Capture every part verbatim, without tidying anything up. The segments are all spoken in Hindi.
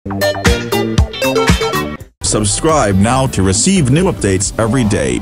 Subscribe now to receive new updates every day.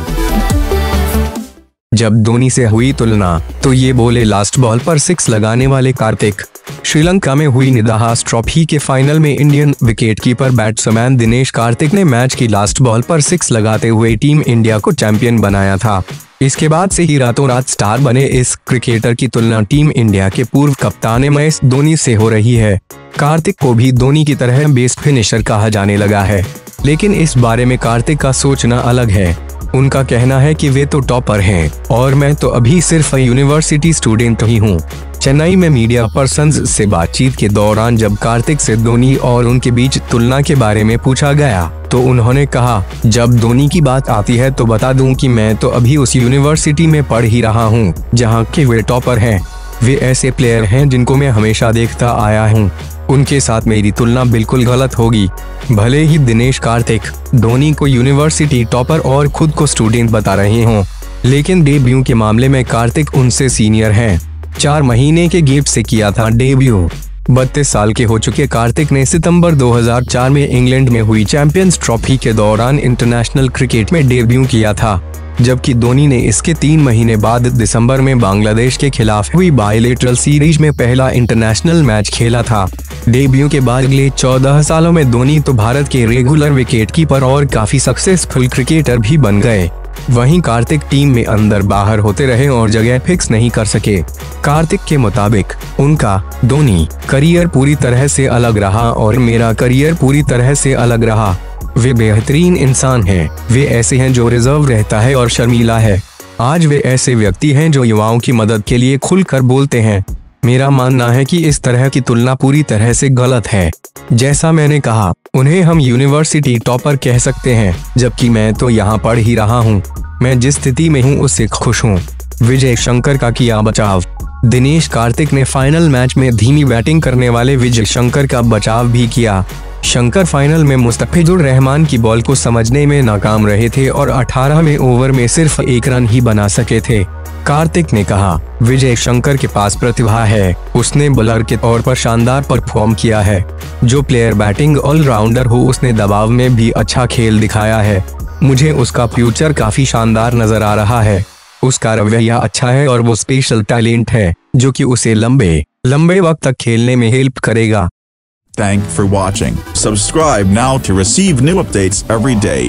जब धोनी से हुई तुलना तो ये बोले लास्ट बॉल पर सिक्स लगाने वाले कार्तिक। श्रीलंका में हुई निदाहास ट्रॉफी के फाइनल में Indian wicketkeeper batsman Dinesh Karthik ने मैच की लास्ट बॉल पर सिक्स लगाते हुए टीम इंडिया को चैंपियन बनाया था। इसके बाद से ही रातों रात स्टार बने इस क्रिकेटर की तुलना टीम इंडिया के पूर्व कप्तान एम एस धोनी से हो रही है। कार्तिक को भी धोनी की तरह बेस्ट फिनिशर कहा जाने लगा है, लेकिन इस बारे में कार्तिक का सोचना अलग है। उनका कहना है कि वे तो टॉपर हैं और मैं तो अभी सिर्फ यूनिवर्सिटी स्टूडेंट ही हूँ। चेन्नई में मीडिया पर्सन्स से बातचीत के दौरान जब कार्तिक से धोनी और उनके बीच तुलना के बारे में पूछा गया तो उन्होंने कहा, जब धोनी की बात आती है तो बता दूं कि मैं तो अभी उस यूनिवर्सिटी में पढ़ ही रहा हूँ जहाँ के वे टॉपर हैं। वे ऐसे प्लेयर हैं जिनको मैं हमेशा देखता आया हूँ। उनके साथ मेरी तुलना बिल्कुल गलत होगी। भले ही दिनेश कार्तिक धोनी को यूनिवर्सिटी टॉपर और खुद को स्टूडेंट बता रहे हों, लेकिन डेब्यू के मामले में कार्तिक उनसे सीनियर हैं। चार महीने के गैप से किया था डेब्यू। बत्तीस साल के हो चुके कार्तिक ने सितंबर दो हज़ार चार में इंग्लैंड में हुई चैंपियंस ट्रॉफी के दौरान इंटरनेशनल क्रिकेट में डेब्यू किया था, जबकि धोनी ने इसके तीन महीने बाद दिसंबर में बांग्लादेश के खिलाफ हुई बायलेटरल सीरीज में पहला इंटरनेशनल मैच खेला था। डेब्यू के बाद अगले चौदह सालों में धोनी तो भारत के रेगुलर विकेटकीपर और काफी सक्सेसफुल क्रिकेटर भी बन गए। वहीं कार्तिक टीम में अंदर बाहर होते रहे और जगह फिक्स नहीं कर सके। कार्तिक के मुताबिक उनका धोनी करियर पूरी तरह से अलग रहा और मेरा करियर पूरी तरह से अलग रहा। वे बेहतरीन इंसान हैं। वे ऐसे हैं जो रिजर्व रहता है और शर्मीला है। आज वे ऐसे व्यक्ति हैं जो युवाओं की मदद के लिए खुलकर बोलते हैं। मेरा मानना है कि इस तरह की तुलना पूरी तरह से गलत है। जैसा मैंने कहा, उन्हें हम यूनिवर्सिटी टॉपर कह सकते हैं, जबकि मैं तो यहाँ पढ़ ही रहा हूँ। मैं जिस स्थिति में हूँ उससे खुश हूँ। विजय शंकर का किया बचाव। दिनेश कार्तिक ने फाइनल मैच में धीमी बैटिंग करने वाले विजय शंकर का बचाव भी किया। शंकर फाइनल में मुस्तफिजुर रहमान की बॉल को समझने में नाकाम रहे थे और अठारहवें ओवर में सिर्फ एक रन ही बना सके थे। कार्तिक ने कहा, विजय शंकर के पास प्रतिभा है। उसने बॉलर के तौर पर शानदार परफॉर्म किया है। जो प्लेयर बैटिंग ऑलराउंडर हो उसने दबाव में भी अच्छा खेल दिखाया है। मुझे उसका फ्यूचर काफी शानदार नजर आ रहा है। उसका रवैया अच्छा है और वो स्पेशल टैलेंट है जो कि उसे लंबे लंबे वक्त तक खेलने में हेल्प करेगा। Thank you for watching. Subscribe now to receive new updates every day.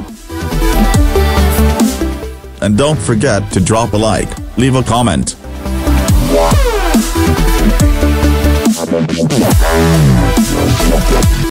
And don't forget to drop a like, leave a comment.